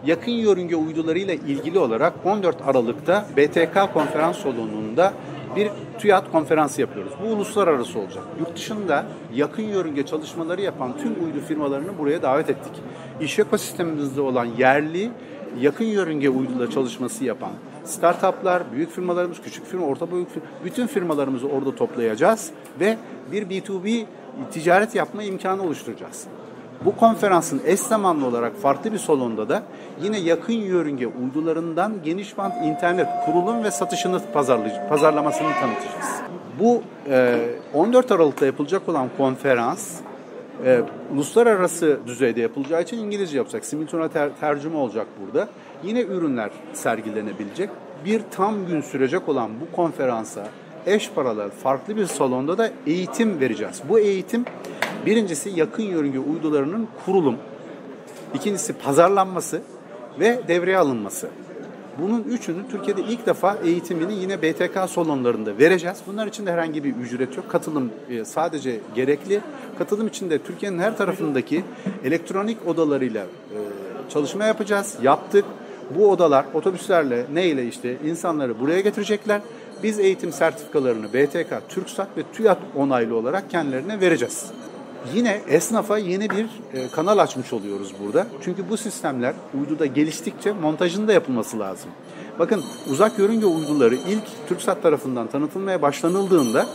Yakın yörünge uydularıyla ilgili olarak 14 Aralık'ta BTK konferans salonunda bir TÜYAD konferansı yapıyoruz. Bu uluslararası olacak. Yurt dışında yakın yörünge çalışmaları yapan tüm uydu firmalarını buraya davet ettik. İş ekosistemimizde olan yerli yakın yörünge uydular çalışması yapan startuplar, büyük firmalarımız, küçük firma, orta boyut firma, bütün firmalarımızı orada toplayacağız ve bir B2B ticaret yapma imkanı oluşturacağız. Bu konferansın eş zamanlı olarak farklı bir salonda da yine yakın yörünge uydularından geniş bant internet kurulum ve satışını pazarlamasını tanıtacağız. Bu 14 Aralık'ta yapılacak olan konferans uluslararası düzeyde yapılacağı için İngilizce yapacak. Simultane tercüme olacak burada. Yine ürünler sergilenebilecek. Bir tam gün sürecek olan bu konferansa eş paralel farklı bir salonda da eğitim vereceğiz. Bu eğitim birincisi yakın yörünge uydularının kurulum, ikincisi pazarlanması ve devreye alınması. Bunun üçünü Türkiye'de ilk defa eğitimini yine BTK salonlarında vereceğiz. Bunlar için de herhangi bir ücret yok. Katılım sadece gerekli. Katılım için de Türkiye'nin her tarafındaki elektronik odalarıyla çalışma yapacağız. Yaptık. Bu odalar otobüslerle neyle işte insanları buraya getirecekler. Biz eğitim sertifikalarını BTK, TürkSat ve TÜYAD onaylı olarak kendilerine vereceğiz. Yine esnafa yeni bir kanal açmış oluyoruz burada. Çünkü bu sistemler uyduda geliştikçe montajının da yapılması lazım. Bakın uzak yörünge uyduları ilk TürkSat tarafından tanıtılmaya başlanıldığında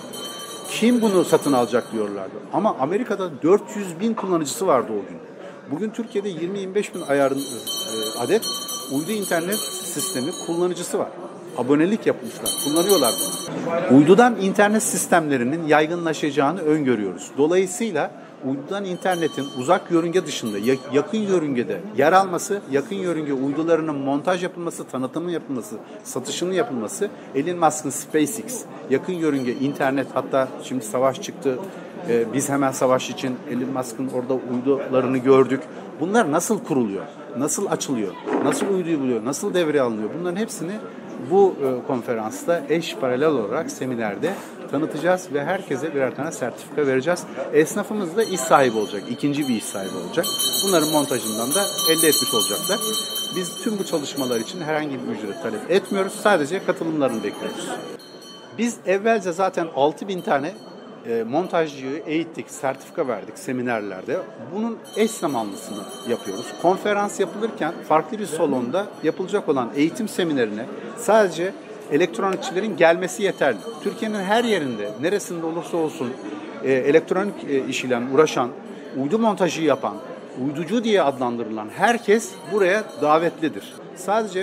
kim bunu satın alacak diyorlardı. Ama Amerika'da 400 bin kullanıcısı vardı o gün. Bugün Türkiye'de 20-25 bin adet uydu internet sistemi kullanıcısı var. Abonelik yapmışlar, kullanıyorlar bunu. Uydudan internet sistemlerinin yaygınlaşacağını öngörüyoruz. Dolayısıyla uydudan internetin uzak yörünge dışında yakın yörüngede yer alması, yakın yörünge uydularının montaj yapılması, tanıtımı yapılması, satışının yapılması, Elon Musk'ın SpaceX, yakın yörünge internet, hatta şimdi savaş çıktı, biz hemen savaş için Elon Musk'ın orada uydularını gördük. Bunlar nasıl kuruluyor, nasıl açılıyor, nasıl uyduyu buluyor, nasıl devreye alınıyor, bunların hepsini bu konferansta eş paralel olarak seminerde tanıtacağız ve herkese birer tane sertifika vereceğiz. Esnafımız da iş sahibi olacak, ikinci bir iş sahibi olacak. Bunların montajından da elde etmiş olacaklar. Biz tüm bu çalışmalar için herhangi bir ücret talep etmiyoruz. Sadece katılımlarını bekliyoruz. Biz evvelce zaten 6.000 tane montajcıyı eğittik, sertifika verdik seminerlerde. Bunun eş zamanlısını yapıyoruz. Konferans yapılırken farklı bir salonda yapılacak olan eğitim seminerine sadece elektronikçilerin gelmesi yeterli. Türkiye'nin her yerinde, neresinde olursa olsun elektronik işiyle uğraşan, uydu montajı yapan, uyducu diye adlandırılan herkes buraya davetlidir. Sadece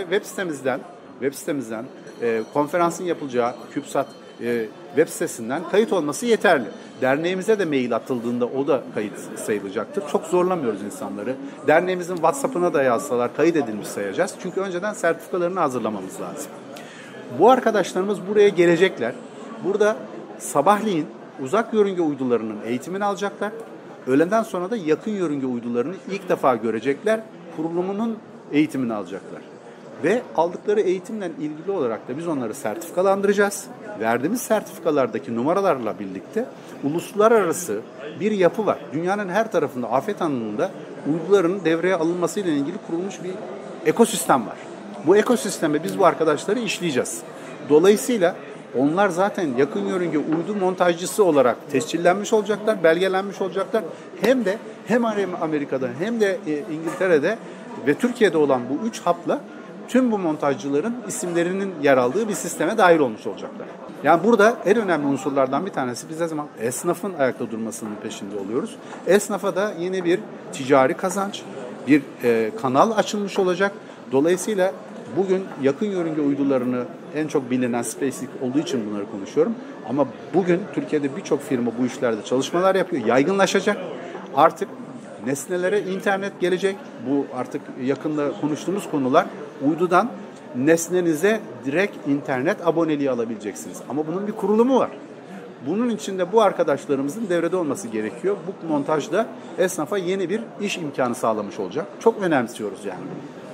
web sitemizden konferansın yapılacağı CubeSat web sitesinden kayıt olması yeterli. Derneğimize de mail atıldığında o da kayıt sayılacaktır. Çok zorlamıyoruz insanları. Derneğimizin WhatsApp'ına da yazsalar kayıt edilmiş sayacağız. Çünkü önceden sertifikalarını hazırlamamız lazım. Bu arkadaşlarımız buraya gelecekler. Burada sabahleyin uzak yörünge uydularının eğitimini alacaklar. Öğleden sonra da yakın yörünge uydularını ilk defa görecekler. Kurulumunun eğitimini alacaklar. Ve aldıkları eğitimle ilgili olarak da biz onları sertifikalandıracağız. Verdiğimiz sertifikalardaki numaralarla birlikte uluslararası bir yapı var. Dünyanın her tarafında afet anında uyduların devreye alınmasıyla ilgili kurulmuş bir ekosistem var. Bu ekosisteme biz bu arkadaşları işleyeceğiz. Dolayısıyla onlar zaten yakın yörünge uydu montajcısı olarak tescillenmiş olacaklar, belgelenmiş olacaklar. Hem Amerika'da hem de İngiltere'de ve Türkiye'de olan bu 3 hapla tüm bu montajcıların isimlerinin yer aldığı bir sisteme dahil olmuş olacaklar. Yani burada en önemli unsurlardan bir tanesi biz ne zaman esnafın ayakta durmasının peşinde oluyoruz. Esnafa da yeni bir ticari kazanç, bir kanal açılmış olacak. Dolayısıyla bugün yakın yörünge uydularını en çok bilinen SpaceX olduğu için bunları konuşuyorum. Ama bugün Türkiye'de birçok firma bu işlerde çalışmalar yapıyor. Yaygınlaşacak. Artık nesnelere internet gelecek. Bu artık yakında konuştuğumuz konular. Uydudan nesnenize direkt internet aboneliği alabileceksiniz. Ama bunun bir kurulumu var. Bunun için de bu arkadaşlarımızın devrede olması gerekiyor. Bu montajda esnafa yeni bir iş imkanı sağlamış olacak. Çok önemsiyoruz yani.